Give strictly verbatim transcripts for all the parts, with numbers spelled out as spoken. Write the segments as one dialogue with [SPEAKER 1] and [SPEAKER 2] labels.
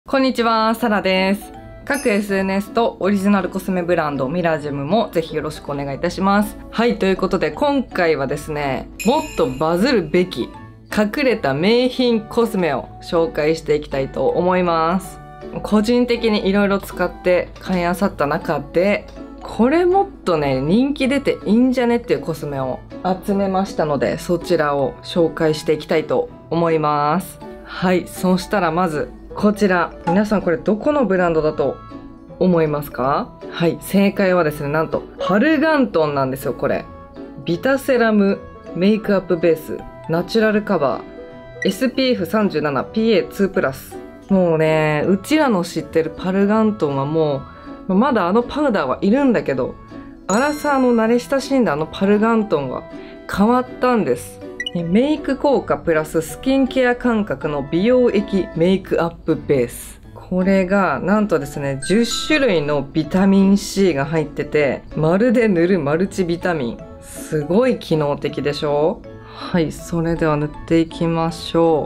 [SPEAKER 1] こんにちは、サラです。各 エスエヌエス とオリジナルコスメブランドミラジムもぜひよろしくお願いいたします。はい、ということで今回はですね、もっとバズるべき隠れた名品コスメを紹介していきたいと思います。個人的にいろいろ使って買い漁った中で、これもっとね、人気出ていいんじゃねっていうコスメを集めましたので、そちらを紹介していきたいと思います。はい、そしたらまずこちら、皆さんこれどこのブランドだと思いますか？はい、正解はですね、なんとパルガントンなんですよ。これビタセラムメイクアップベースナチュラルカバー エスピーエフさんじゅうななピーエーツー プラス。もうね、うちらの知ってるパルガントンはもうまだあのパウダーはいるんだけど、アラサーの慣れ親しんだあのパルガントンは変わったんです。メイク効果プラススキンケア感覚の美容液メイクアップベース。これがなんとですね、じゅっしゅるいのビタミン C が入ってて、まるで塗るマルチビタミン。すごい機能的でしょ？はい、それでは塗っていきましょ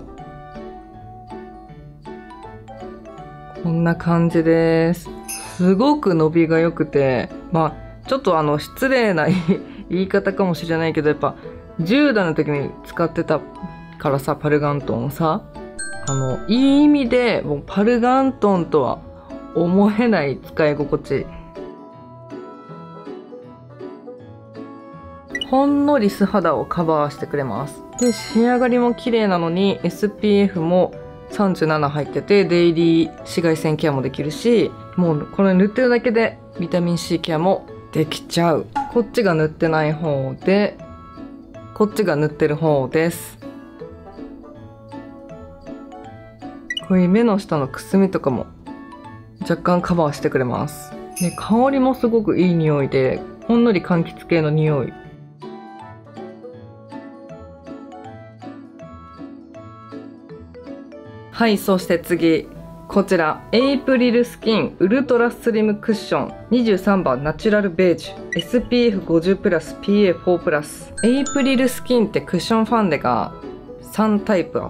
[SPEAKER 1] う。こんな感じです。すごく伸びが良くて、まあちょっとあの失礼な言い方かもしれないけど、やっぱじゅうだいの時に使ってたからさ、パルガントンをさ、あのいい意味でもうパルガントンとは思えない使い心地。ほんのり素肌をカバーしてくれます。で、仕上がりも綺麗なのに エスピーエフ もさんじゅうなな入ってて、デイリー紫外線ケアもできるし、もうこれ塗ってるだけでビタミン C ケアもできちゃう。こっちが塗ってない方で、こっちが塗ってる方です。こういう目の下のくすみとかも若干カバーしてくれます。で、香りもすごくいい匂いで、ほんのり柑橘系の匂い。はい、そして次。こちら、エイプリルスキンウルトラスリムクッションにじゅうさんばんナチュラルベージュ エスピーエフごじゅう プラス ピーエーフォー プラス。エイプリルスキンってクッションファンデがさんタイプあって、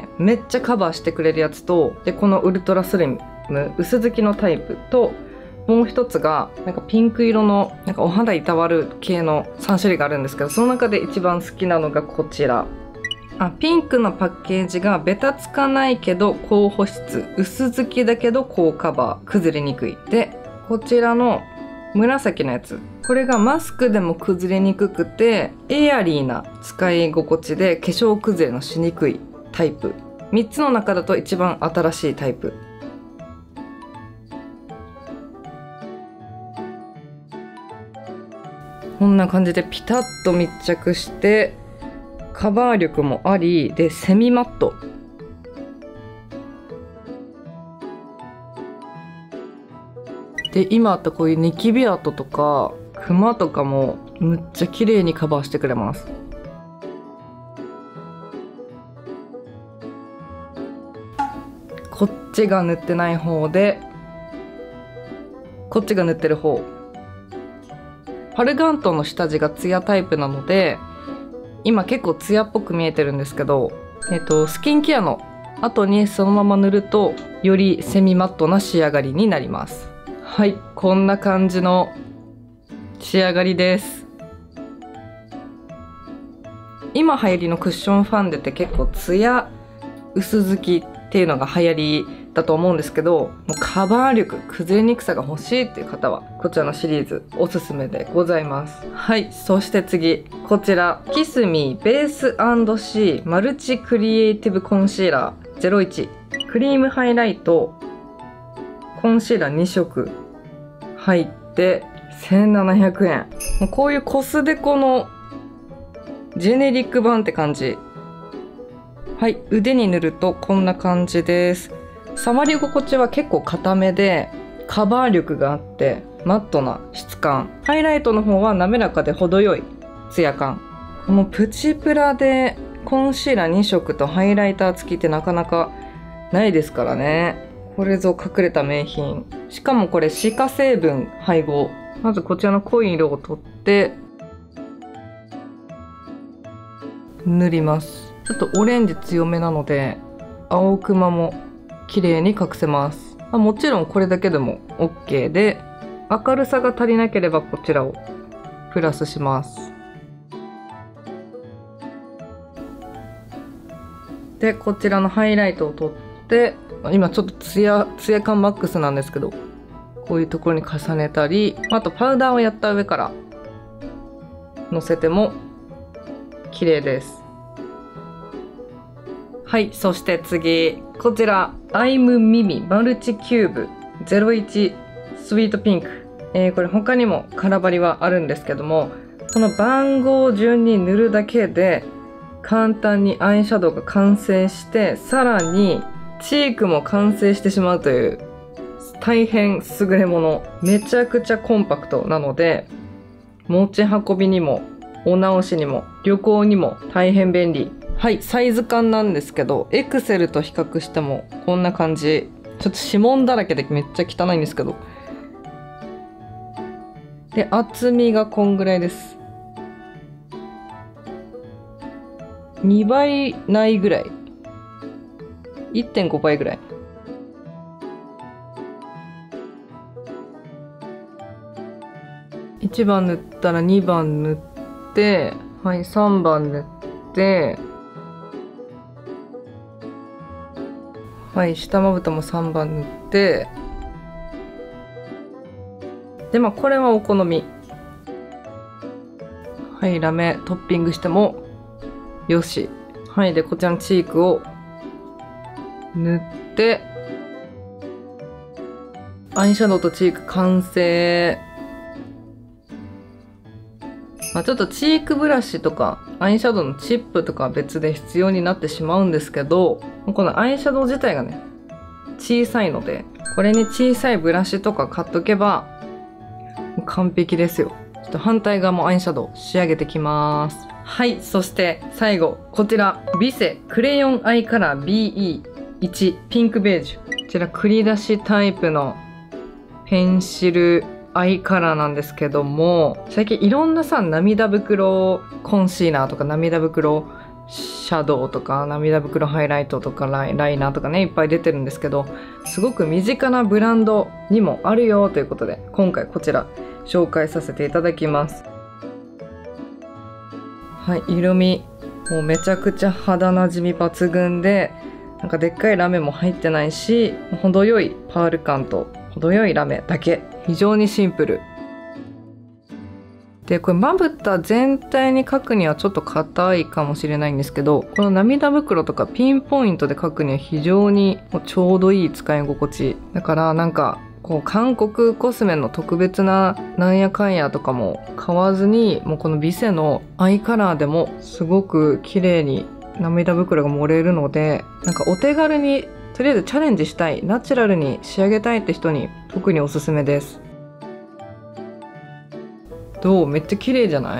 [SPEAKER 1] めっちゃカバーしてくれるやつと、でこのウルトラスリム薄付きのタイプと、もう一つがなんかピンク色のなんかお肌いたわる系のさんしゅるいがあるんですけど、その中で一番好きなのがこちら。あ、ピンクのパッケージがベタつかないけど高保湿、薄付きだけど高カバー、崩れにくい。で、こちらの紫のやつ、これがマスクでも崩れにくくてエアリーな使い心地で化粧崩れのしにくいタイプ。みっつの中だと一番新しいタイプ。こんな感じでピタッと密着してカバー力もあり、でセミマット。で今あったこういうニキビ跡とかクマとかもむっちゃ綺麗にカバーしてくれます。こっちが塗ってない方で、こっちが塗ってる方。パルガントンの下地がツヤタイプなので、今結構ツヤっぽく見えてるんですけど、えっと、スキンケアの後にそのまま塗るとよりセミマットな仕上がりになります。はい、こんな感じの仕上がりです。今流行りのクッションファンデって結構ツヤ薄付きっていうのが流行りだと思うんですけど、もうカバー力、崩れにくさが欲しいっていう方はこちらのシリーズおすすめでございます。はい、そして次、こちらキスミーベース&シーマルチクリエイティブコンシーラーゼロいち、クリームハイライトコンシーラーにしょく入ってせんななひゃくえん。もうこういうコスデコのジェネリック版って感じ。はい、腕に塗るとこんな感じです。触り心地は結構硬めでカバー力があってマットな質感。ハイライトの方は滑らかで程よいツヤ感。このプチプラでコンシーラーにしょくとハイライター付きってなかなかないですからね。これぞ隠れた名品。しかもこれ歯科成分配合。まずこちらの濃い色を取って塗ります。ちょっとオレンジ強めなので青クマも効綺麗に隠せます。まあ、もちろんこれだけでも オーケー で、明るさが足りなければこちらをプラスします。で、こちらのハイライトを取って、今ちょっとツヤ、ツヤ感マックスなんですけど、こういうところに重ねたり、あとパウダーをやった上からのせても綺麗です。はい、そして次、こちら、アイムミミマルチキューブゼロいちスイートピンク。えー、これ他にもカラバリはあるんですけども、この番号順に塗るだけで簡単にアイシャドウが完成して、さらにチークも完成してしまうという大変優れもの。めちゃくちゃコンパクトなので、持ち運びにもお直しにも旅行にも大変便利。はい、サイズ感なんですけど、エクセルと比較してもこんな感じ。ちょっと指紋だらけでめっちゃ汚いんですけど。で、厚みがこんぐらいです。にばいないぐらい。いってんごばいぐらい。いちばん塗ったらにばん塗って、はい、さんばん塗って、はい、下まぶたもさんばん塗って、で、まあ、これはお好み。はい、ラメトッピングしてもよし。はい、で、こちらのチークを塗って、アイシャドウとチーク完成。まあ、ちょっとチークブラシとかアイシャドウのチップとかは別で必要になってしまうんですけど、このアイシャドウ自体がね、小さいので、これに小さいブラシとか買っとけば完璧ですよ。ちょっと反対側もアイシャドウ仕上げてきます。はい、そして最後、こちら、ビセクレヨンアイカラー ビーイーワン ピンクベージュ。こちら繰り出しタイプのペンシルアイカラーなんですけども、最近いろんなさ、涙袋コンシーラーとか涙袋シャドウとか涙袋ハイライトとかライライナーとかね、いっぱい出てるんですけど、すごく身近なブランドにもあるよということで、今回こちら紹介させていただきます。はい、色味もうめちゃくちゃ肌なじみ抜群で、なんかでっかいラメも入ってないし、程よいパール感と程よいラメだけ。非常にシンプルで、これまぶた全体に描くにはちょっと硬いかもしれないんですけど、この涙袋とかピンポイントで描くには非常にもうちょうどいい使い心地だから、なんかこう韓国コスメの特別ななんやかんやとかも買わずに、もうこのビセのアイカラーでもすごく綺麗に涙袋が盛れるので、なんかお手軽にとりあえずチャレンジしたい、ナチュラルに仕上げたいって人に特におすすめです。どう？めっちゃ綺麗じゃない？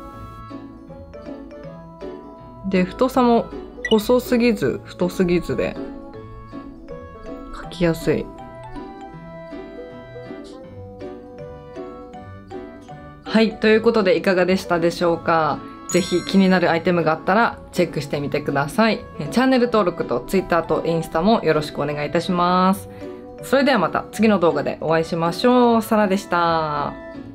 [SPEAKER 1] で、太さも細すぎず太すぎずで描きやすい。はい、ということでいかがでしたでしょうか。ぜひ気になるアイテムがあったらチェックしてみてください。チャンネル登録と ツイッター とインスタもよろしくお願いいたします。それではまた次の動画でお会いしましょう。サラでした。